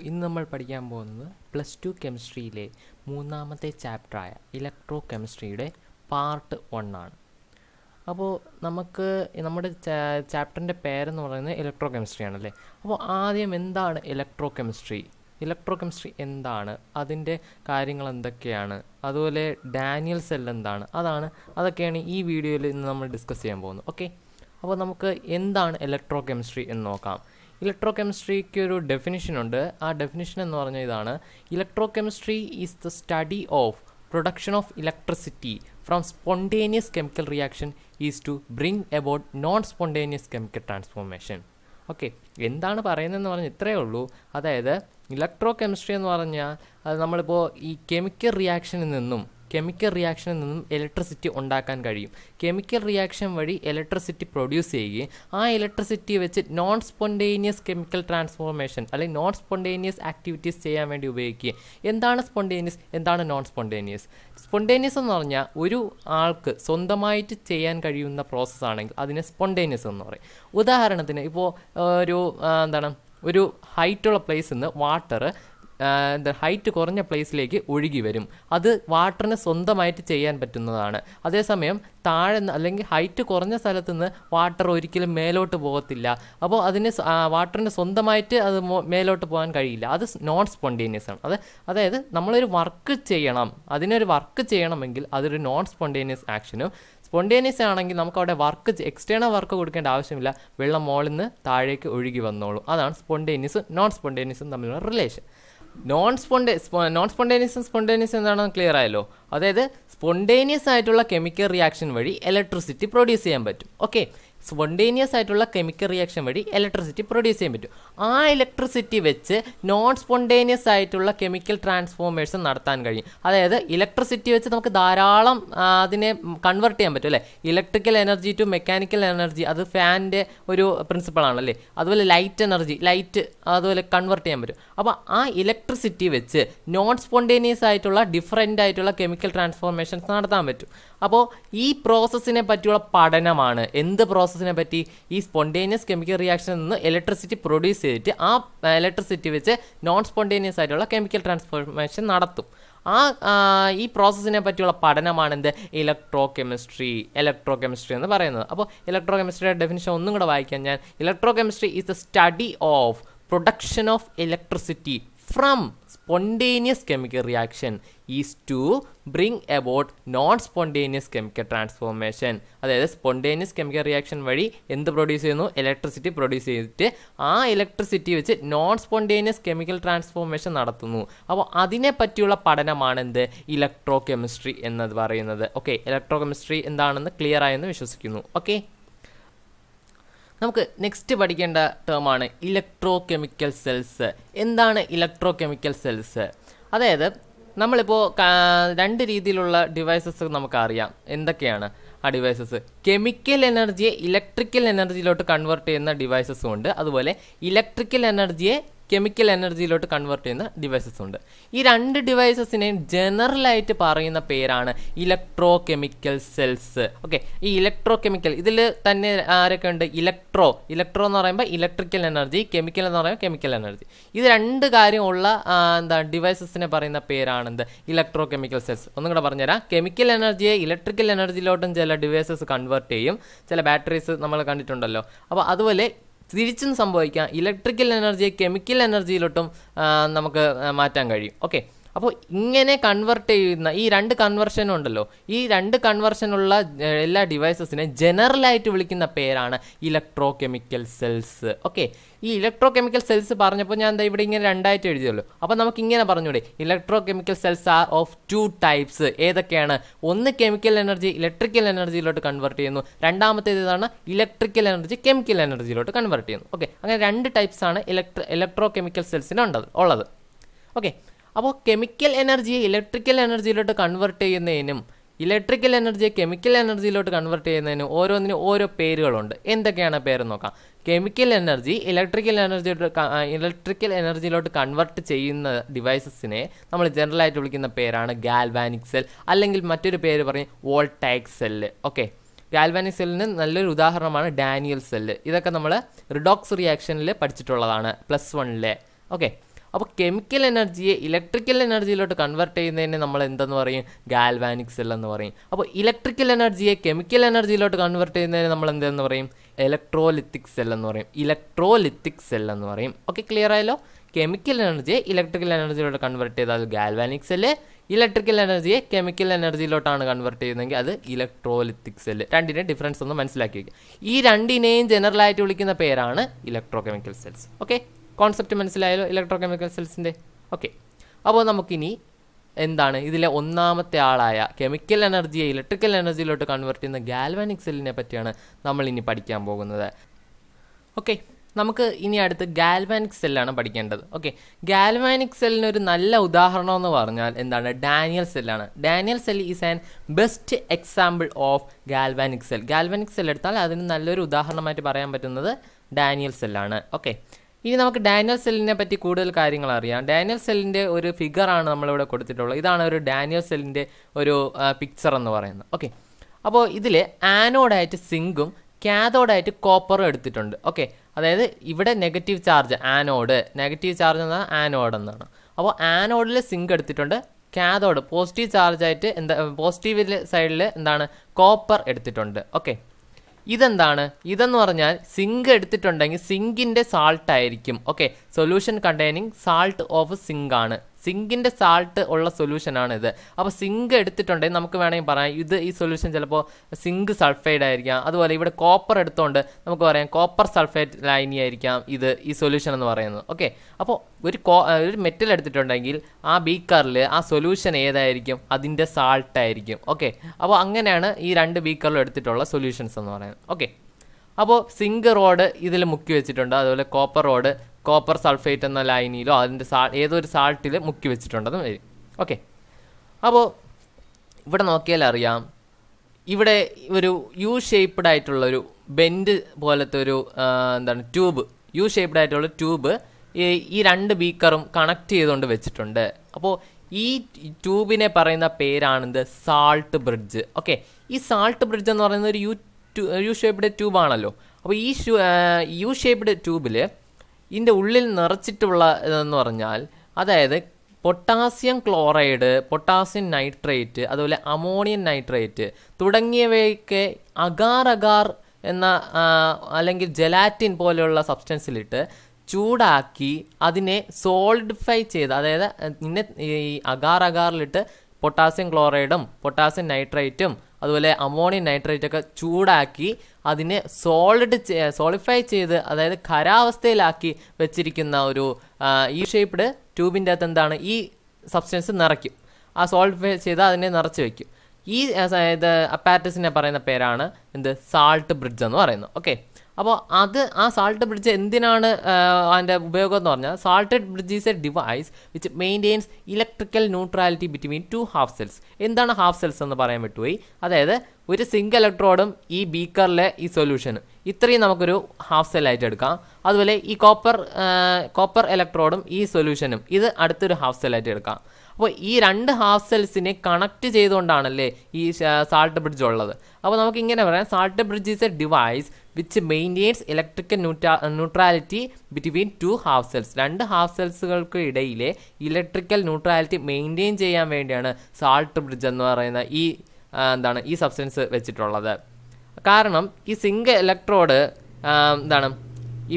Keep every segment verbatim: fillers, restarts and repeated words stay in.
ഇന്ന് നമ്മൾ പഠിക്കാൻ പോകുന്നത് പ്ലസ് ടു കെമിസ്ട്രിയിലെ മൂന്നാമത്തെ ചാപ്റ്ററായ ഇലക്ട്രോ കെമിസ്ട്രിയുടെ പാർട്ട് വൺ ആണ്. അപ്പോൾ നമുക്ക് നമ്മുടെ ചാപ്റ്ററിൻ്റെ പേരെന്ന് പറയുന്നത് ഇലക്ട്രോ കെമിസ്ട്രി ആണല്ലേ. അപ്പോൾ ആദ്യം എന്താണ് ഇലക്ട്രോ കെമിസ്ട്രി, ഇലക്ട്രോ കെമിസ്ട്രി എന്താണ്, അതിൻ്റെ കാര്യങ്ങൾ എന്തൊക്കെയാണ്, അതുപോലെ ഡാനിയൽ സെൽ എന്താണ്, അതാണ് അതൊക്കെയാണ് ഈ വീഡിയോയിൽ ഇന്ന് നമ്മൾ ഡിസ്കസ് ചെയ്യാൻ പോകുന്നത്. ഓക്കെ, അപ്പോൾ നമുക്ക് എന്താണ് ഇലക്ട്രോ കെമിസ്ട്രി എന്ന് നോക്കാം. ഇലക്ട്രോ കെമിസ്ട്രിക്ക് ഒരു ഡെഫിനിഷൻ ഉണ്ട്. ആ ഡെഫിനിഷൻ എന്ന് പറഞ്ഞാൽ ഇതാണ്: electrochemistry is the study of production of electricity from spontaneous chemical reaction is to bring about non spontaneous chemical transformation. Okay, എന്താണ് പറയുന്നതെന്ന് പറഞ്ഞാൽ ഇത്രയേ ഉള്ളൂ. അതായത് ഇലക്ട്രോ കെമിസ്ട്രി എന്ന് പറഞ്ഞാൽ അത് നമ്മളിപ്പോൾ ഈ കെമിക്കൽ റിയാക്ഷനിൽ നിന്നും കെമിക്കൽ റിയാക്ഷനിൽ നിന്നും ഇലക്ട്രിസിറ്റി ഉണ്ടാക്കാൻ കഴിയും. കെമിക്കൽ റിയാക്ഷൻ വഴി ഇലക്ട്രിസിറ്റി പ്രൊഡ്യൂസ് ചെയ്യുകയും ആ ഇലക്ട്രിസിറ്റി വെച്ച് നോൺ സ്പോണ്ടേനിയസ് കെമിക്കൽ ട്രാൻസ്ഫോർമേഷൻ അല്ലെങ്കിൽ നോൺ സ്പോണ്ടേനിയസ് ആക്ടിവിറ്റീസ് ചെയ്യാൻ വേണ്ടി ഉപയോഗിക്കുകയും. എന്താണ് സ്പോണ്ടേനിയസ്, എന്താണ് നോൺ സ്പോണ്ടേനിയസ്? സ്പോണ്ടേനിയസ് എന്ന് പറഞ്ഞാൽ ഒരു ആൾക്ക് സ്വന്തമായിട്ട് ചെയ്യാൻ കഴിയുന്ന പ്രോസസ്സ് ആണെങ്കിൽ അതിനെ സ്പോണ്ടേനിയസ് എന്ന് പറയും. ഉദാഹരണത്തിന് ഇപ്പോൾ ഒരു എന്താണ് ഒരു ഹൈറ്റുള്ള പ്ലേസിൽ നിന്ന് വാട്ടർ എന്താ ഹൈറ്റ് കുറഞ്ഞ പ്ലേസിലേക്ക് ഒഴുകി വരും. അത് വാട്ടറിന് സ്വന്തമായിട്ട് ചെയ്യാൻ പറ്റുന്നതാണ്. അതേസമയം താഴെ അല്ലെങ്കിൽ ഹൈറ്റ് കുറഞ്ഞ സ്ഥലത്ത് നിന്ന് വാട്ടർ ഒരിക്കലും മേലോട്ട് പോകത്തില്ല. അപ്പോൾ അതിന് വാട്ടറിന് സ്വന്തമായിട്ട് അത് മേലോട്ട് പോകാൻ കഴിയില്ല. അത് നോൺ സ്പോണ്ടേനിയസ് ആണ്. അത് അതായത് നമ്മളൊരു വർക്ക് ചെയ്യണം, അതിനൊരു വർക്ക് ചെയ്യണമെങ്കിൽ അതൊരു നോൺ സ്പോണ്ടേനിയസ് ആക്ഷനും. സ്പോണ്ടേനിയസ് ആണെങ്കിൽ നമുക്ക് അവിടെ വർക്ക് എക്സ്റ്റേണൽ വർക്ക് കൊടുക്കേണ്ട ആവശ്യമില്ല. വെള്ളം മുകളിൽ നിന്ന് താഴേക്ക് ഒഴുകി വന്നോളും. അതാണ് സ്പോണ്ടേനിയസും നോൺ സ്പോണ്ടേനിയസും തമ്മിലുള്ള റിലേഷൻ. നോൺ സ്പോണ്ടേ നോൺ സ്പോണ്ടേനിയസും സ്പോണ്ടേനിയസും എന്താണെന്ന് ക്ലിയർ ആയല്ലോ. അതായത് സ്പോണ്ടേനിയസ് ആയിട്ടുള്ള കെമിക്കൽ റിയാക്ഷൻ വഴി ഇലക്ട്രിസിറ്റി പ്രൊഡ്യൂസ് ചെയ്യാൻ പറ്റും. ഓക്കെ, സ്പോണ്ടേനിയസ് ആയിട്ടുള്ള കെമിക്കൽ റിയാക്ഷൻ വഴി ഇലക്ട്രിസിറ്റി പ്രൊഡ്യൂസ് ചെയ്യാൻ പറ്റും. ആ ഇലക്ട്രിസിറ്റി വെച്ച് നോൺ സ്പോണ്ടേനിയസ് ആയിട്ടുള്ള കെമിക്കൽ ട്രാൻസ്ഫോർമേഷൻ നടത്താൻ കഴിയും. അതായത് ഇലക്ട്രിസിറ്റി വെച്ച് നമുക്ക് ധാരാളം അതിനെ കൺവേർട്ട് ചെയ്യാൻ പറ്റും അല്ലേ. Electrical energy to mechanical energy, അത് ഫാനിൻ്റെ ഒരു പ്രിൻസിപ്പിൾ ആണല്ലേ. അതുപോലെ ലൈറ്റ് എനർജി, ലൈറ്റ് അതുപോലെ കൺവേർട്ട് ചെയ്യാൻ പറ്റും. അപ്പോൾ ആ ഇലക്ട്രിസിറ്റി വെച്ച് നോൺ സ്പോണ്ടേനിയസ് ആയിട്ടുള്ള ഡിഫറെൻ്റ് ആയിട്ടുള്ള കെമിക്കൽ ട്രാൻസ്ഫോർമേഷൻസ് നടത്താൻ പറ്റും. അപ്പോൾ ഈ പ്രോസസ്സിനെ പറ്റിയുള്ള പഠനമാണ്. എന്ത് പ്രോസസ്സിനെ പറ്റി? ഈ സ്പോണ്ടേനിയസ് കെമിക്കൽ റിയാക്ഷനിൽ നിന്ന് ഇലക്ട്രിസിറ്റി പ്രൊഡ്യൂസ് ചെയ്തിട്ട് ആ ഇലക്ട്രിസിറ്റി വെച്ച് നോൺ സ്പോണ്ടേനിയസ് ആയിട്ടുള്ള കെമിക്കൽ ട്രാൻസ്ഫോർമേഷൻ നടത്തും. ആ ഈ പ്രോസസ്സിനെ പറ്റിയുള്ള പഠനമാണ് എന്ത്? ഇലക്ട്രോ കെമിസ്ട്രി ഇലക്ട്രോ കെമിസ്ട്രി എന്ന് പറയുന്നത്. അപ്പോൾ ഇലക്ട്രോ കെമിസ്ട്രിയുടെ ഡെഫിനിഷൻ ഒന്നും കൂടെ വായിക്കാൻ ഞാൻ: electrochemistry is the study of production of electricity from spontaneous chemical reaction is to bring about non-spontaneous chemical transformation. അതായത് സ്പോണ്ടേനിയസ് കെമിക്കൽ റിയാക്ഷൻ വഴി എന്ത് പ്രൊഡ്യൂസ് ചെയ്യുന്നു? ഇലക്ട്രിസിറ്റി പ്രൊഡ്യൂസ് ചെയ്തിട്ട് ആ ഇലക്ട്രിസിറ്റി വെച്ച് നോൺ സ്പോണ്ടേനിയസ് കെമിക്കൽ ട്രാൻസ്ഫോർമേഷൻ നടത്തുന്നു. അപ്പോൾ അതിനെ പറ്റിയുള്ള പഠനമാണ് എന്ത്? ഇലക്ട്രോ കെമിസ്ട്രി എന്നത് പറയുന്നത്. ഓക്കെ, ഇലക്ട്രോ കെമിസ്ട്രി എന്താണെന്ന് ക്ലിയർ ആയെന്ന് വിശ്വസിക്കുന്നു. ഓക്കെ, നമുക്ക് നെക്സ്റ്റ് പഠിക്കേണ്ട ടേമാണ് ഇലക്ട്രോ കെമിക്കൽ സെൽസ്. എന്താണ് ഇലക്ട്രോ കെമിക്കൽ സെൽസ്? അതായത് നമ്മളിപ്പോൾ രണ്ട് രീതിയിലുള്ള ഡിവൈസസ് നമുക്കറിയാം. എന്തൊക്കെയാണ് ആ ഡിവൈസസ്? കെമിക്കൽ എനർജിയെ ഇലക്ട്രിക്കൽ എനർജിയിലോട്ട് കൺവേർട്ട് ചെയ്യുന്ന ഡിവൈസസും ഉണ്ട്. അതുപോലെ ഇലക്ട്രിക്കൽ എനർജിയെ കെമിക്കൽ എനർജിയിലോട്ട് കൺവേർട്ട് ചെയ്യുന്ന ഡിവൈസസ് ഉണ്ട്. ഈ രണ്ട് ഡിവൈസസിനെയും ജനറലായിട്ട് പറയുന്ന പേരാണ് ഇലക്ട്രോ കെമിക്കൽ സെൽസ്. ഓക്കെ, ഈ ഇലക്ട്രോ കെമിക്കൽ ഇതിൽ തന്നെ ആരൊക്കെ ഉണ്ട്? ഇലക്ട്രോ ഇലക്ട്രോ എന്ന് പറയുമ്പോൾ ഇലക്ട്രിക്കൽ എനർജി, കെമിക്കൽ എന്ന് പറയുമ്പോൾ കെമിക്കൽ എനർജി. ഇത് രണ്ട് കാര്യമുള്ള എന്താ ഡിവൈസസിനെ പറയുന്ന പേരാണ് എന്ത്? Electrochemical cells. ഒന്നും കൂടെ പറഞ്ഞുതരാം. കെമിക്കൽ എനർജിയെ ഇലക്ട്രിക്കൽ എനർജിയിലോട്ടും ചില ഡിവൈസസ് കൺവേർട്ട് ചെയ്യും. ചില ബാറ്ററീസ് നമ്മൾ കണ്ടിട്ടുണ്ടല്ലോ. അപ്പോൾ അതുപോലെ തിരിച്ചും സംഭവിക്കാം. ഇലക്ട്രിക്കൽ എനർജിയെ കെമിക്കൽ എനർജിയിലോട്ടും നമുക്ക് മാറ്റാൻ കഴിയും. ഓക്കെ, അപ്പോൾ ഇങ്ങനെ കൺവേർട്ട് ചെയ്യുന്ന ഈ രണ്ട് കൺവെർഷനും ഉണ്ടല്ലോ. ഈ രണ്ട് കൺവെർഷനുള്ള എല്ലാ ഡിവൈസസിനെ ജനറലായിട്ട് വിളിക്കുന്ന പേരാണ് ഇലക്ട്രോ കെമിക്കൽ സെൽസ്. ഓക്കെ, ഈ ഇലക്ട്രോ കെമിക്കൽ സെൽസ് പറഞ്ഞപ്പോൾ ഞാൻ എന്താ ഇവിടെ ഇങ്ങനെ രണ്ടായിട്ട് എഴുതിയല്ലോ. അപ്പോൾ നമുക്ക് ഇങ്ങനെ പറഞ്ഞൂടെ, electrochemical cells are of two types. ഏതൊക്കെയാണ്? ഒന്ന് കെമിക്കൽ എനർജി ഇലക്ട്രിക്കൽ എനർജിയിലോട്ട് കൺവേർട്ട് ചെയ്യുന്നു. രണ്ടാമത്തേത് ഇതാണ്, ഇലക്ട്രിക്കൽ എനർജി കെമിക്കൽ എനർജിയിലോട്ട് കൺവേർട്ട് ചെയ്യുന്നു. ഓക്കെ, അങ്ങനെ രണ്ട് ടൈപ്സ് ആണ് ഇലക്ട്രോ ഇലക്ട്രോ കെമിക്കൽ സെൽസിന് ഉണ്ടത് ഉള്ളത് ഓക്കെ, അപ്പോൾ കെമിക്കൽ എനർജിയെ ഇലക്ട്രിക്കൽ എനർജിയിലോട്ട് കൺവേർട്ട് ചെയ്യുന്നതിനും ഇലക്ട്രിക്കൽ എനർജിയെ കെമിക്കൽ എനർജിയിലോട്ട് കൺവേർട്ട് ചെയ്യുന്നതിനും ഓരോന്നിനും ഓരോ പേരുകളുണ്ട്. എന്തൊക്കെയാണ് പേര് നോക്കാം. കെമിക്കൽ എനർജി ഇലക്ട്രിക്കൽ എനർജിയോട്ട് ഇലക്ട്രിക്കൽ എനർജിയിലോട്ട് കൺവേർട്ട് ചെയ്യുന്ന ഡിവൈസസിനെ നമ്മൾ ജനറലായിട്ട് വിളിക്കുന്ന പേരാണ് ഗാൽവാനിക് സെൽ, അല്ലെങ്കിൽ മറ്റൊരു പേര് പറയും വോൾട്ടൈക് സെല്ല്. ഓക്കെ, ഗാൽവാനിക് സെല്ലിന് നല്ലൊരു ഉദാഹരണമാണ് ഡാനിയൽ സെല്ല്. ഇതൊക്കെ നമ്മൾ റിഡോക്സ് റിയാക്ഷനിൽ പഠിച്ചിട്ടുള്ളതാണ് പ്ലസ് വണ്ണിലെ. ഓക്കെ, അപ്പോൾ കെമിക്കൽ എനർജിയെ ഇലക്ട്രിക്കൽ എനർജിയിലോട്ട് കൺവേർട്ട് ചെയ്യുന്നതിനെ നമ്മൾ എന്തെന്ന് പറയും? ഗാൽവാനിക് സെൽ എന്ന് പറയും. അപ്പോൾ ഇലക്ട്രിക്കൽ എനർജിയെ കെമിക്കൽ എനർജിയിലോട്ട് കൺവേർട്ട് ചെയ്യുന്നതിന് നമ്മൾ എന്തെന്ന് പറയും? ഇലക്ട്രോലിത്തിക് സെൽ എന്ന് പറയും. ഇലക്ട്രോലിത്തിക് സെൽ എന്ന് പറയും. ഓക്കെ, ക്ലിയർ ആയല്ലോ? കെമിക്കൽ എനർജിയെ ഇലക്ട്രിക്കൽ എനർജിയിലോട്ട് കൺവേർട്ട് ചെയ്താൽ അത് ഗാൽവാനിക് സെല്ല്, ഇലക്ട്രിക്കൽ എനർജിയെ കെമിക്കൽ എനർജിയിലോട്ടാണ് കൺവേർട്ട് ചെയ്യുന്നതെങ്കിൽ അത് ഇലക്ട്രോലിത്തിക് സെല്ല്. രണ്ടിനെ ഡിഫറൻസ് ഒന്ന് മനസ്സിലാക്കി വയ്ക്കുക. ഈ രണ്ടിനെയും ജനറലായിട്ട് വിളിക്കുന്ന പേരാണ് electrochemical cells. Okay, concept മനസ്സിലായല്ലോ ഇലക്ട്രോ കെമിക്കൽ സെൽസിൻ്റെ? ഓക്കെ, അപ്പോൾ നമുക്കിനി എന്താണ് ഇതിലെ ഒന്നാമത്തെ ആളായ കെമിക്കൽ എനർജിയെ ഇലക്ട്രിക്കൽ എനർജിയിലോട്ട് കൺവേർട്ട് ചെയ്യുന്ന ഗാൽവാനിക് സെല്ലിനെ പറ്റിയാണ് നമ്മൾ ഇനി പഠിക്കാൻ പോകുന്നത്. ഓക്കെ, നമുക്ക് ഇനി അടുത്ത് ഗാൽവാനിക് സെല്ലാണ് പഠിക്കേണ്ടത്. ഓക്കെ, ഗാൽവാനിക് സെല്ലിന് ഒരു നല്ല ഉദാഹരണം എന്ന് പറഞ്ഞാൽ എന്താണ്? ഡാനിയൽ സെല്ലാണ്. Daniel cell is an best example of galvanic cell. Galvanic cell എടുത്താൽ അതിന് നല്ലൊരു ഉദാഹരണമായിട്ട് പറയാൻ പറ്റുന്നത് ഡാനിയൽ സെല്ലാണ്. ഓക്കെ, ഇനി നമുക്ക് ഡാനിയൽ സെല്ലിനെ പറ്റി കൂടുതൽ കാര്യങ്ങൾ അറിയാം. ഡാനിയൽ സെല്ലിൻ്റെ ഒരു ഫിഗറാണ് നമ്മളിവിടെ കൊടുത്തിട്ടുള്ളത്. ഇതാണ് ഒരു ഡാനിയൽ സെല്ലിൻ്റെ ഒരു പിക്ചർ എന്ന് പറയുന്നത്. ഓക്കെ, അപ്പോൾ ഇതിൽ ആനോഡായിട്ട് സിങ്കും കാഥോഡായിട്ട് കോപ്പറും എടുത്തിട്ടുണ്ട്. ഓക്കെ, അതായത് ഇവിടെ negative charge anode, negative charge എന്നാൽ ആനോഡ് എന്നാണ്. അപ്പോൾ ആനോഡിൽ സിങ്ക് എടുത്തിട്ടുണ്ട്, കാഥോഡ് പോസിറ്റീവ് ചാർജായിട്ട് എന്താ പോസിറ്റീവ് സൈഡിൽ എന്താണ് കോപ്പർ എടുത്തിട്ടുണ്ട്. ഓക്കെ, ഇതെന്താണ്? ഇതെന്ന് പറഞ്ഞാൽ സിങ്ക് എടുത്തിട്ടുണ്ടെങ്കിൽ സിങ്കിൻ്റെ സാൾട്ട് ആയിരിക്കും. Okay, solution containing salt of zinc ആണ്. സിങ്കിൻ്റെ സാൾട്ട് ഉള്ള സൊല്യൂഷനാണ് ഇത്. അപ്പോൾ സിങ്ക് എടുത്തിട്ടുണ്ടെങ്കിൽ നമുക്ക് വേണമെങ്കിൽ പറയാം ഇത് ഈ സൊല്യൂഷൻ ചിലപ്പോൾ സിങ്ക് സൾഫൈഡ് ആയിരിക്കാം. അതുപോലെ ഇവിടെ കോപ്പർ എടുത്തുകൊണ്ട് നമുക്ക് പറയാം കോപ്പർ സൾഫേറ്റ് ലൈനി ആയിരിക്കാം ഇത് ഈ സൊല്യൂഷൻ എന്ന് പറയുന്നത്. ഓക്കെ, അപ്പോൾ ഒരു കോ ഒരു മെറ്റൽ എടുത്തിട്ടുണ്ടെങ്കിൽ ആ ബീക്കറിൽ ആ സൊല്യൂഷൻ ഏതായിരിക്കും? അതിൻ്റെ സാൾട്ട് ആയിരിക്കും. ഓക്കെ, അപ്പോൾ അങ്ങനെയാണ് ഈ രണ്ട് ബീക്കറിലും എടുത്തിട്ടുള്ള സൊല്യൂഷൻസ് എന്ന് പറയുന്നത്. ഓക്കെ, അപ്പോൾ സിങ്ക് റോഡ് ഇതിൽ മുക്കി വെച്ചിട്ടുണ്ട്. അതുപോലെ കോപ്പർ റോഡ് കോപ്പർ സൾഫേറ്റ് എന്ന ലൈനിലോ അതിൻ്റെ സാ ഏതൊരു സാൾട്ടിൽ മുക്കി വെച്ചിട്ടുണ്ടെന്ന് വരും. ഓക്കെ, അപ്പോൾ ഇവിടെ നോക്കിയാൽ അറിയാം ഇവിടെ ഒരു യു ഷേപ്പ്ഡ് ആയിട്ടുള്ളൊരു ബെൻഡ് പോലത്തെ ഒരു എന്താണ് ട്യൂബ്, യു ഷേപ്പ്ഡ് ആയിട്ടുള്ള ട്യൂബ് ഈ ഈ രണ്ട് ബീക്കറും കണക്ട് ചെയ്തുകൊണ്ട് വെച്ചിട്ടുണ്ട്. അപ്പോൾ ഈ ട്യൂബിനെ പറയുന്ന പേരാണിത് സാൾട്ട് ബ്രിഡ്ജ്. ഓക്കെ, ഈ സാൾട്ട് ബ്രിഡ്ജ് എന്ന് പറയുന്നത് ഒരു യു യു ഷേപ്പ്ഡ് ട്യൂബാണല്ലോ. അപ്പോൾ ഈ യു ഷേപ്പ്ഡ് ട്യൂബിൽ ഇതിൻ്റെ ഉള്ളിൽ നിറച്ചിട്ടുള്ള ഇതെന്ന് പറഞ്ഞാൽ അതായത് പൊട്ടാസ്യം ക്ലോറൈഡ്, പൊട്ടാസ്യം നൈട്രേറ്റ്, അതുപോലെ അമോണിയം നൈട്രേറ്റ് തുടങ്ങിയവയൊക്കെ അഗാർ അഗാർ എന്ന അല്ലെങ്കിൽ ജെലാറ്റിൻ പോലെയുള്ള സബ്സ്റ്റൻസിലിട്ട് ചൂടാക്കി അതിനെ സോളിഡിഫൈ ചെയ്ത്, അതായത് ഇന്നെ ഈ അഗാർ അഗാറിലിട്ട് പൊട്ടാസ്യം ക്ലോറൈഡും പൊട്ടാസ്യം നൈട്രേറ്റും അതുപോലെ അമോണിയം നൈട്രേറ്റ് ഒക്കെ ചൂടാക്കി അതിനെ സോളിഡ് സോളിഫൈ ചെയ്ത് അതായത് ഖരാവസ്ഥയിലാക്കി വെച്ചിരിക്കുന്ന ഒരു ഈ ഷേപ്പ്ഡ് ട്യൂബിൻ്റെ അകത്ത് എന്താണ് ഈ സബ്സ്റ്റൻസ് നിറയ്ക്കും. ആ സോളിഫൈ ചെയ്ത് അതിനെ നിറച്ച് വയ്ക്കും. ഈ ഇത് അപ്പാരറ്റസിനെ പറയുന്ന പേരാണ് എന്ത്? സാൾട്ട് ബ്രിഡ്ജ് എന്ന് പറയുന്നത്. ഓക്കെ, അപ്പോൾ അത് ആ സാൾട്ട് ബ്രിഡ്ജ് എന്തിനാണ് അതിൻ്റെ ഉപയോഗം എന്ന് പറഞ്ഞാൽ salted bridge is a device which maintains electrical neutrality between two half cells. എന്താണ് ഹാഫ് സെൽസ് എന്ന് പറയാൻ വിട്ടുപോയി. അതായത് ഒരു സിങ്ക് ഇലക്ട്രോഡും ഈ ബീക്കറിലെ ഈ സൊല്യൂഷനും ഇത്രയും നമുക്കൊരു ഹാഫ് സെല്ലായിട്ട് എടുക്കാം. അതുപോലെ ഈ കോപ്പർ കോപ്പർ ഇലക്ട്രോഡും ഈ സൊല്യൂഷനും ഇത് അടുത്തൊരു ഹാഫ് സെല്ലായിട്ട് എടുക്കാം. അപ്പോൾ ഈ രണ്ട് ഹാഫ് സെൽസിനെ കണക്ട് ചെയ്തുകൊണ്ടാണല്ലേ ഈ സാൾട്ട് ബ്രിഡ്ജ് ഉള്ളത്. അപ്പോൾ നമുക്ക് ഇങ്ങനെ പറയാം, salt bridge is a device which maintains electrical neutra neutrality between two half cells. രണ്ട് ഹാഫ് സെൽസുകൾക്ക് ഇടയിലെ ഇലക്ട്രിക്കൽ ന്യൂട്രാലിറ്റി മെയിൻറ്റെയിൻ ചെയ്യാൻ വേണ്ടിയാണ് സാൾട്ട് ബ്രിഡ്ജ് എന്ന് പറയുന്ന ഈ എന്താണ് ഈ സബ്സ്റ്റൻസ് വെച്ചിട്ടുള്ളത്. കാരണം ഈ സിങ്ക് ഇലക്ട്രോഡ് എന്താണ് ഈ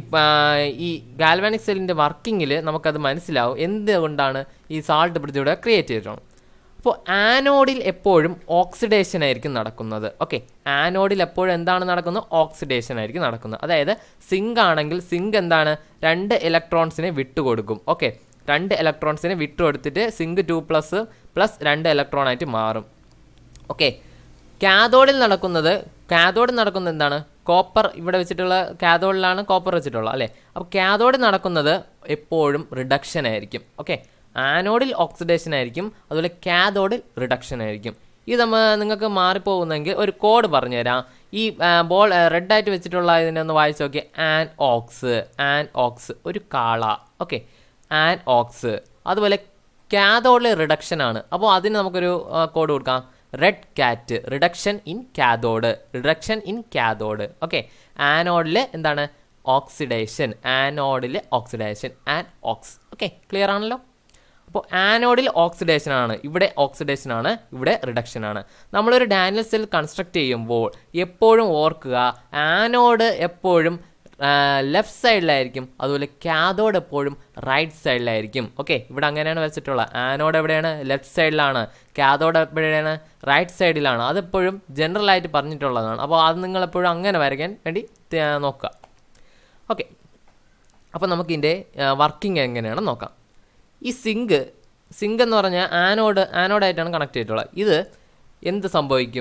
ഈ ഗാൽവാനിക് സെല്ലിൻ്റെ വർക്കിങ്ങിൽ നമുക്കത് മനസ്സിലാവും എന്തുകൊണ്ടാണ് ഈ സാൾട്ട് ബ്രിഡ്ജ് ഇവിടെ ക്രിയേറ്റ് ചെയ്തിട്ടുള്ളത്. അപ്പോൾ ആനോഡിൽ എപ്പോഴും ഓക്സിഡേഷൻ ആയിരിക്കും നടക്കുന്നത്. ഓക്കെ, ആനോഡിൽ എപ്പോഴും എന്താണ് നടക്കുന്നത്? ഓക്സിഡേഷൻ ആയിരിക്കും നടക്കുന്നത്. അതായത് സിങ്ക് ആണെങ്കിൽ സിങ്ക് എന്താണ് രണ്ട് ഇലക്ട്രോൺസിനെ വിട്ടുകൊടുക്കും. ഓക്കെ, രണ്ട് ഇലക്ട്രോൺസിനെ വിട്ടുകൊടുത്തിട്ട് സിങ്ക് ടു പ്ലസ് പ്ലസ് രണ്ട് ഇലക്ട്രോൺ ആയിട്ട് മാറും. ഓക്കെ, കാഥോഡിൽ നടക്കുന്നത് കാഥോഡിൽ നടക്കുന്നത് എന്താണ്? കോപ്പർ ഇവിടെ വെച്ചിട്ടുള്ള കാഥോഡിലാണ് കോപ്പർ വെച്ചിട്ടുള്ളത് അല്ലേ. അപ്പോൾ കാഥോഡിൽ നടക്കുന്നത് എപ്പോഴും റിഡക്ഷൻ ആയിരിക്കും. ഓക്കെ, ആനോഡിൽ ഓക്സിഡേഷൻ ആയിരിക്കും, അതുപോലെ കാഥോഡിൽ റിഡക്ഷൻ ആയിരിക്കും. ഇത് നമ്മൾ നിങ്ങൾക്ക് മാറിപ്പോകുന്നെങ്കിൽ ഒരു കോഡ് പറഞ്ഞുതരാം. ഈ ബോൾ റെഡായിട്ട് വെച്ചിട്ടുള്ള ഇതിനെ ഒന്ന് വായിച്ച് നോക്കി. ആൻ ഓക്സ്, ആൻ ഓക്സ് ഒരു കാള. Okay, an ox. അതുപോലെ കാഥോഡിൽ റിഡക്ഷൻ ആണ്. അപ്പോൾ അതിന് നമുക്കൊരു കോഡ് കൊടുക്കാം. Red cat, reduction in cathode, reduction in cathode. Okay, ആനോഡിൽ എന്താണ്? ഓക്സിഡേഷൻ, ആനോഡിലെ oxidation, an ox. Okay, clear ആണല്ലോ. അപ്പോൾ ആനോഡിൽ ഓക്സിഡേഷൻ ആണ്, ഇവിടെ ഓക്സിഡേഷൻ ആണ്, ഇവിടെ റിഡക്ഷൻ ആണ്. നമ്മളൊരു ഡാനിയൽ സെൽ കൺസ്ട്രക്ട് ചെയ്യുമ്പോൾ എപ്പോഴും ഓർക്കുക, ആനോഡ് എപ്പോഴും ലെഫ്റ്റ് സൈഡിലായിരിക്കും, അതുപോലെ കാഥോഡ് എപ്പോഴും റൈറ്റ് സൈഡിലായിരിക്കും. ഓക്കെ, ഇവിടെ അങ്ങനെയാണ് വെച്ചിട്ടുള്ളത്. ആനോഡ് എവിടെയാണ്? ലെഫ്റ്റ് സൈഡിലാണ്. കാഥോഡ് എവിടെയാണ്? റൈറ്റ് സൈഡിലാണ്. അതെപ്പോഴും ജനറൽ ആയിട്ട് പറഞ്ഞിട്ടുള്ളതാണ്. അപ്പോൾ അത് നിങ്ങളെപ്പോഴും അങ്ങനെ വരയ്ക്കാൻ വേണ്ടി നോക്കുക. ഓക്കെ, അപ്പോൾ നമുക്കിതിൻ്റെ വർക്കിംഗ് എങ്ങനെയാണെന്ന് നോക്കാം. ഈ സിങ്ക് സിങ്ക് എന്ന് പറഞ്ഞാൽ ആനോഡ് ആനോഡായിട്ടാണ് കണക്ട് ചെയ്തിട്ടുള്ളത്. ഇത് എന്ത് സംഭവിക്കും?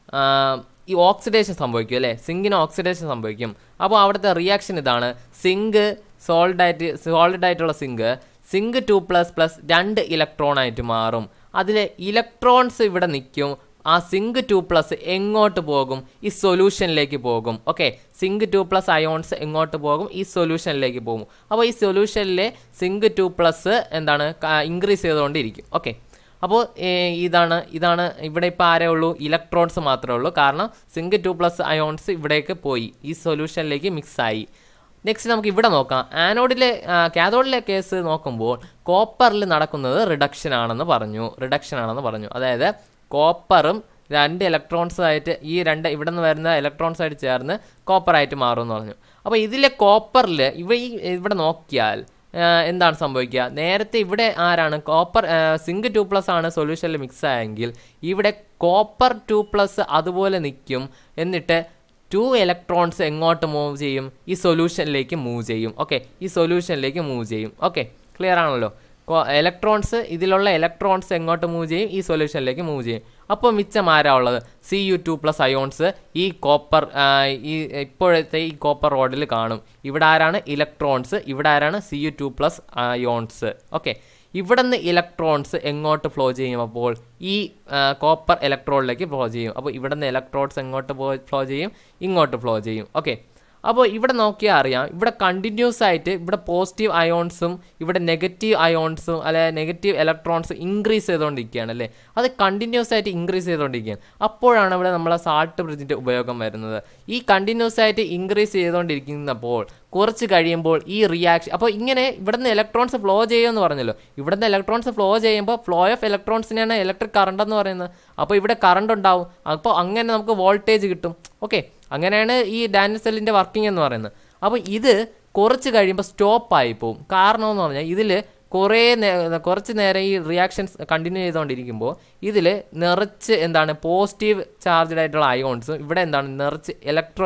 ഈ ഓക്സിഡേഷൻ സംഭവിക്കും അല്ലേ, സിങ്കിന് ഓക്സിഡേഷൻ സംഭവിക്കും. അപ്പോൾ അവിടുത്തെ റിയാക്ഷൻ ഇതാണ്. സിങ്ക് സോൾഡായിട്ട് സോളിഡ് ആയിട്ടുള്ള zinc zinc two plus plus രണ്ട് ഇലക്ട്രോൺ ആയിട്ട് മാറും. അതിൽ ഇലക്ട്രോൺസ് ഇവിടെ നിൽക്കും. ആ സിങ്ക് ടു പ്ലസ് എങ്ങോട്ട് പോകും? ഈ സൊല്യൂഷനിലേക്ക് പോകും. Okay, zinc two plus ions എങ്ങോട്ട് പോകും? ഈ സൊല്യൂഷനിലേക്ക് പോകും. അപ്പോൾ ഈ സൊല്യൂഷനിലെ സിങ്ക് ടു പ്ലസ് എന്താണ് ഇൻക്രീസ് ചെയ്തുകൊണ്ടിരിക്കും. ഓക്കെ, അപ്പോൾ ഇതാണ് ഇതാണ് ഇവിടെ ഇപ്പോൾ ആരേ ഉള്ളൂ? ഇലക്ട്രോൺസ് മാത്രമേ ഉള്ളൂ. കാരണം സിങ്ക് ടു പ്ലസ് അയോൺസ് ഇവിടേക്ക് പോയി, ഈ സൊല്യൂഷനിലേക്ക് മിക്സായി. നെക്സ്റ്റ് നമുക്ക് ഇവിടെ നോക്കാം. ആനോഡിലെ കാഥോഡിലെ കേസ് നോക്കുമ്പോൾ കോപ്പറിൽ നടക്കുന്നത് റിഡക്ഷൻ ആണെന്ന് പറഞ്ഞു റിഡക്ഷൻ ആണെന്ന് പറഞ്ഞു അതായത് കോപ്പറും രണ്ട് ഇലക്ട്രോൺസ് ആയിട്ട് ഈ രണ്ട് ഇവിടെ നിന്ന് വരുന്ന ഇലക്ട്രോൺസ് ആയിട്ട് ചേർന്ന് കോപ്പറായിട്ട് മാറും എന്ന് പറഞ്ഞു. അപ്പോൾ ഇതിലെ കോപ്പറിൽ ഇവ ഈ ഇവിടെ നോക്കിയാൽ എന്താണ് സംഭവിക്കുക? നേരത്തെ ഇവിടെ ആരാണ്? കോപ്പർ സിങ്ക് ടു പ്ലസ് ആണ് സൊല്യൂഷനിൽ മിക്സ് ആയെങ്കിൽ ഇവിടെ കോപ്പർ ടു പ്ലസ് അതുപോലെ നിൽക്കും. എന്നിട്ട് ടു ഇലക്ട്രോൺസ് എങ്ങോട്ട് മൂവ് ചെയ്യും? ഈ സൊല്യൂഷനിലേക്ക് മൂവ് ചെയ്യും. ഓക്കെ, ഈ സൊല്യൂഷനിലേക്ക് മൂവ് ചെയ്യും. ഓക്കെ, ക്ലിയർ ആണല്ലോ. ഇലക്ട്രോൺസ് ഇതിലുള്ള ഇലക്ട്രോൺസ് എങ്ങോട്ട് മൂവ് ചെയ്യും? ഈ സൊല്യൂഷനിലേക്ക് മൂവ് ചെയ്യും. അപ്പോൾ മിച്ചം ആരാ ഉള്ളത്? C U two plus ions ഈ കോപ്പർ ഈ ഇപ്പോഴത്തെ ഈ കോപ്പർ റോഡിൽ കാണും. ഇവിടെ ആരാണ്? ഇലക്ട്രോൺസ്. ഇവിടെ ആരാണ്? C U two plus ions. Okay, ഇവിടെ നിന്ന് ഇലക്ട്രോൺസ് എങ്ങോട്ട് ഫ്ലോ ചെയ്യും? അപ്പോൾ ഈ കോപ്പർ ഇലക്ട്രോണിലേക്ക് ഫ്ലോ ചെയ്യും. അപ്പോൾ ഇവിടെ നിന്ന് ഇലക്ട്രോൺസ് എങ്ങോട്ട് ഫ്ലോ ചെയ്യും? ഇങ്ങോട്ട് ഫ്ലോ ചെയ്യും. ഓക്കെ, അപ്പോൾ ഇവിടെ നോക്കിയാൽ അറിയാം, ഇവിടെ കണ്ടിന്യൂസ് ആയിട്ട് ഇവിടെ പോസിറ്റീവ് അയോൺസും ഇവിടെ നെഗറ്റീവ് അയോൺസും അല്ലെ നെഗറ്റീവ് ഇലക്ട്രോൺസും ഇൻക്രീസ് ചെയ്തുകൊണ്ടിരിക്കുകയാണ് അല്ലേ. അത് കണ്ടിന്യൂസ് ആയിട്ട് ഇൻക്രീസ് ചെയ്തുകൊണ്ടിരിക്കുകയാണ്. അപ്പോഴാണ് ഇവിടെ നമ്മളെ സാൾട്ട് ബ്രിഡ്ജിൻ്റെ ഉപയോഗം വരുന്നത്. ഈ കണ്ടിന്യൂസ് ആയിട്ട് ഇൻക്രീസ് ചെയ്തുകൊണ്ടിരിക്കുന്നപ്പോൾ കുറച്ച് കഴിയുമ്പോൾ ഈ റിയാക്ഷൻ, അപ്പോൾ ഇങ്ങനെ ഇവിടുന്ന് ഇലക്ട്രോൺസ് ഫ്ലോ ചെയ്യുമെന്ന് പറഞ്ഞല്ലോ. ഇവിടുന്ന് ഇലക്ട്രോൺസ് ഫ്ലോ ചെയ്യുമ്പോൾ ഫ്ലോ ഓഫ് ഇലക്ട്രോൺസിനെയാണ് ഇലക്ട്രിക് കറണ്ട് എന്ന് പറയുന്നത്. അപ്പോൾ ഇവിടെ കറണ്ട് ഉണ്ടാവും. അപ്പോൾ അങ്ങനെ നമുക്ക് വോൾട്ടേജ് കിട്ടും. ഓക്കെ, അങ്ങനെയാണ് ഈ ഡാനിയൽ സെല്ലിൻ്റെ വർക്കിംഗ് എന്ന് പറയുന്നത്. അപ്പോൾ ഇത് കുറച്ച് കഴിയുമ്പോൾ സ്റ്റോപ്പായി പോവും. കാരണം എന്ന് പറഞ്ഞാൽ ഇതിൽ കുറേ നേ കുറച്ച് നേരം ഈ റിയാക്ഷൻസ് കണ്ടിന്യൂ ചെയ്തുകൊണ്ടിരിക്കുമ്പോൾ ഇതിൽ നിറച്ച് എന്താണ് പോസിറ്റീവ് ചാർജ്ഡ് ആയിട്ടുള്ള അയോൺസും ഇവിടെ എന്താണ് നിറച്ച് ഇലക്ട്രോ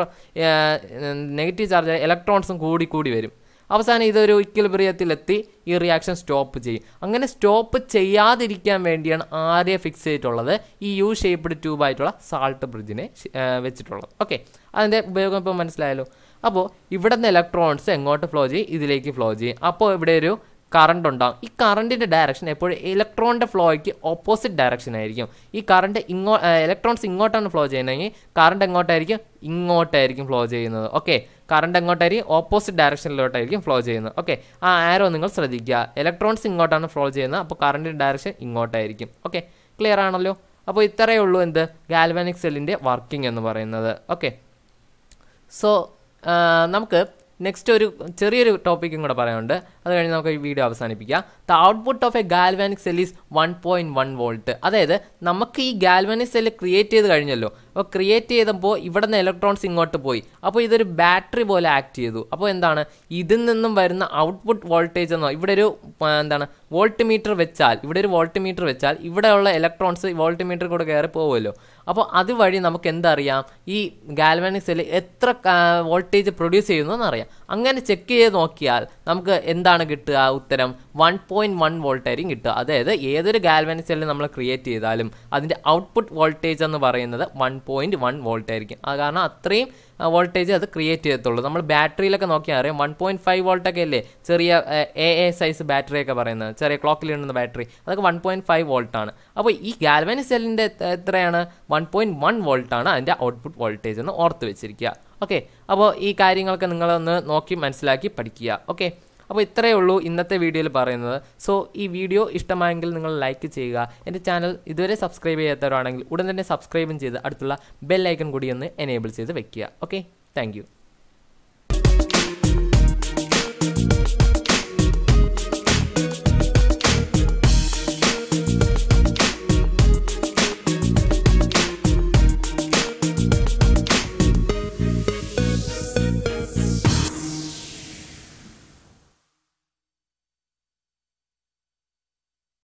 നെഗറ്റീവ് ചാർജ് ഇലക്ട്രോൺസും കൂടി കൂടി വരും. അവസാനം ഇതൊരു ഇക്വിലിബ്രിയത്തിലെത്തി ഈ റിയാക്ഷൻ സ്റ്റോപ്പ് ചെയ്യും. അങ്ങനെ സ്റ്റോപ്പ് ചെയ്യാതിരിക്കാൻ വേണ്ടിയാണ് ആദ്യം ഫിക്സ് ചെയ്തിട്ടുള്ളത് ഈ യു ഷേപ്പ്ഡ് ട്യൂബായിട്ടുള്ള സാൾട്ട് ബ്രിഡ്ജിനെ വെച്ചിട്ടുള്ളത്. ഓക്കെ, അതിൻ്റെ ഉപയോഗം ഇപ്പോൾ മനസ്സിലായല്ലോ. അപ്പോൾ ഇവിടെ നിന്ന് ഇലക്ട്രോൺസ് എങ്ങോട്ട് ഫ്ലോ ചെയ്യും? ഇതിലേക്ക് ഫ്ലോ ചെയ്യും. അപ്പോൾ ഇവിടെ ഒരു കറണ്ട് ഉണ്ടാകും. ഈ കറണ്ടിൻ്റെ ഡയറക്ഷൻ എപ്പോഴും ഇലക്ട്രോണിൻ്റെ ഫ്ലോയ്ക്ക് ഓപ്പോസിറ്റ് ഡയറക്ഷൻ ആയിരിക്കും. ഈ കറണ്ട് ഇങ്ങോ ഇലക്ട്രോൺസ് ഇങ്ങോട്ടാണ് ഫ്ലോ ചെയ്യുന്നതെങ്കിൽ കറണ്ട് എങ്ങോട്ടായിരിക്കും? ഇങ്ങോട്ടായിരിക്കും ഫ്ലോ ചെയ്യുന്നത്. ഓക്കെ, കറണ്ട് എങ്ങോട്ടായിരിക്കും? ഓപ്പോസിറ്റ് ഡയറക്ഷനിലോട്ടായിരിക്കും ഫ്ലോ ചെയ്യുന്നത്. ഓക്കെ, ആ ആരോ നിങ്ങൾ ശ്രദ്ധിക്കുക. ഇലക്ട്രോൺസ് ഇങ്ങോട്ടാണ് ഫ്ലോ ചെയ്യുന്നത്, അപ്പോൾ കറണ്ടിൻ്റെ ഡയറക്ഷൻ ഇങ്ങോട്ടായിരിക്കും. ഓക്കെ, ക്ലിയർ ആണല്ലോ. അപ്പോൾ ഇത്രയേ ഉള്ളൂ എന്ത് ഗാൽവാനിക് സെല്ലിൻ്റെ വർക്കിംഗ് എന്ന് പറയുന്നത്. ഓക്കെ, സോ നമുക്ക് നെക്സ്റ്റ് ഒരു ചെറിയൊരു ടോപ്പിക്കും കൂടെ പറയാനുണ്ട്. അത് കഴിഞ്ഞ് നമുക്ക് ഈ വീഡിയോ അവസാനിപ്പിക്കാം. The output of a galvanic cell is one point one volt. അതായത് നമുക്ക് ഈ ഗാൽവാനിക് സെല്ല് ക്രിയേറ്റ് ചെയ്ത് കഴിഞ്ഞല്ലോ. അപ്പോൾ ക്രിയേറ്റ് ചെയ്തപ്പോൾ ഇവിടെ നിന്ന് ഇലക്ട്രോൺസ് ഇങ്ങോട്ട് പോയി. അപ്പോൾ ഇതൊരു ബാറ്ററി പോലെ ആക്ട് ചെയ്തു. അപ്പോൾ എന്താണ് ഇതിൽ നിന്നും വരുന്ന ഔട്ട്പുട്ട് വോൾട്ടേജ് എന്നോ ഇവിടെ ഒരു എന്താണ് വോൾട്ട് മീറ്റർ വെച്ചാൽ ഇവിടെ ഒരു വോൾട്ട് മീറ്റർ വെച്ചാൽ ഇവിടെയുള്ള ഇലക്ട്രോൺസ് വോൾട്ട് മീറ്റർ കൂടെ കയറി പോകുമല്ലോ. അപ്പോൾ അതുവഴി നമുക്ക് എന്തറിയാം? ഈ ഗാൽവാനിക് സെല്ല് എത്ര വോൾട്ടേജ് പ്രൊഡ്യൂസ് ചെയ്യുന്നു എന്നറിയാം. അങ്ങനെ ചെക്ക് ചെയ്ത് നോക്കിയാൽ നമുക്ക് എന്താണ് കിട്ടുക? ഉത്തരം വൺ പോയിൻറ്റ് വൺ വോൾട്ട് ആയിരിക്കും കിട്ടുക. അതായത് ഏതൊരു ഗാൽവാനിക് സെല്ല് നമ്മൾ ക്രിയേറ്റ് ചെയ്താലും അതിൻ്റെ ഔട്ട്പുട്ട് വോൾട്ടേജ് എന്ന് പറയുന്നത് വൺ പോയിൻറ്റ് വൺ വോൾട്ട് ആയിരിക്കും. അത് കാരണം അത്രയും വോൾട്ടേജ് അത് ക്രിയേറ്റ് ചെയ്യത്തുള്ളൂ. നമ്മൾ ബാറ്ററിയിലൊക്കെ നോക്കിയാൽ അറിയാം വൺ പോയിൻറ്റ് ഫൈവ് വോൾട്ടൊക്കെ അല്ലേ ചെറിയ എ എ സൈസ് ബാറ്ററിയൊക്കെ പറയുന്നത്, ചെറിയ ക്ലോക്കിൽ ഇടുന്ന ബാറ്ററി, അതൊക്കെ വൺ പോയിൻറ്റ് ഫൈവ് വോൾട്ടാണ്. അപ്പോൾ ഈ ഗാൽവാനിക് സെല്ലിൻ്റെ എത്രയാണ്? വൺ പോയിൻറ്റ് വൺ വോൾട്ടാണ് അതിൻ്റെ ഔട്ട്പുട്ട് വോൾട്ടേജ് എന്ന് ഓർത്ത് വെച്ചിരിക്കുക. ഓക്കെ, അപ്പോൾ ഈ കാര്യങ്ങളൊക്കെ നിങ്ങളൊന്ന് നോക്കി മനസ്സിലാക്കി പഠിക്കുക. ഓക്കെ, അപ്പോൾ ഇത്രയേ ഉള്ളൂ ഇന്നത്തെ വീഡിയോയിൽ പറയുന്നത്. സോ ഈ വീഡിയോ ഇഷ്ടമായെങ്കിൽ നിങ്ങൾ ലൈക്ക് ചെയ്യുക. എൻ്റെ ചാനൽ ഇതുവരെ സബ്സ്ക്രൈബ് ചെയ്യാത്തവരാണെങ്കിൽ ഉടൻ തന്നെ സബ്സ്ക്രൈബും ചെയ്ത് അടുത്തുള്ള ബെൽ ഐക്കൺ കൂടി ഒന്ന് എനേബിൾ ചെയ്ത് വെക്കുക. Okay, thank U.